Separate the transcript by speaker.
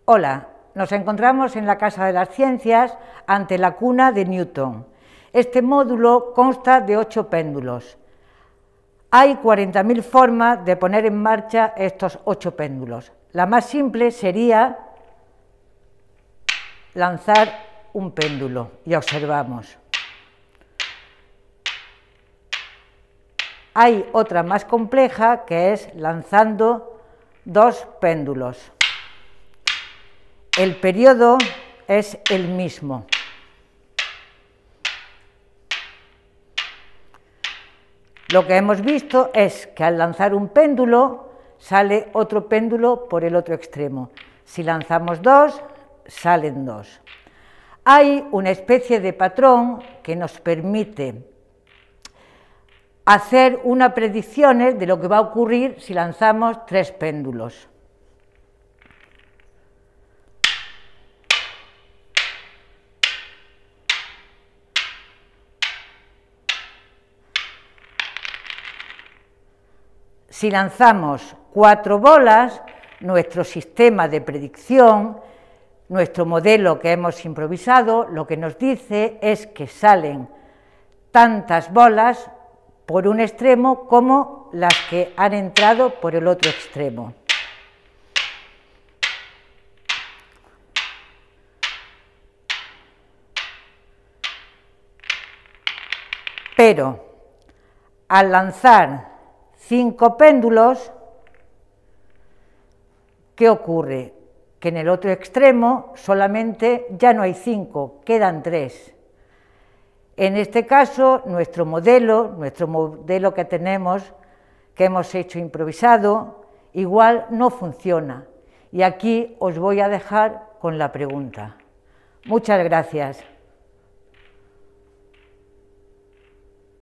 Speaker 1: Hola, nos encontramos en la Casa de las Ciencias ante la cuna de Newton. Este módulo consta de 8 péndulos. Hay 40.000 formas de poner en marcha estos 8 péndulos. La más simple sería lanzar un péndulo y observamos. Hay otra más compleja que es lanzando 2 péndulos. El periodo es el mismo. Lo que hemos visto es que al lanzar un péndulo sale otro péndulo por el otro extremo. Si lanzamos 2, salen 2. Hay una especie de patrón que nos permite hacer unas predicciones de lo que va a ocurrir si lanzamos 3 péndulos. Si lanzamos 4 bolas, nuestro sistema de predicción, nuestro modelo que hemos improvisado, lo que nos dice es que salen tantas bolas por un extremo como las que han entrado por el otro extremo. Pero al lanzar 5 péndulos, ¿qué ocurre? Que en el otro extremo solamente ya no hay 5, quedan 3. En este caso, nuestro modelo que tenemos, que hemos hecho improvisado, igual no funciona. Y aquí os voy a dejar con la pregunta. Muchas gracias.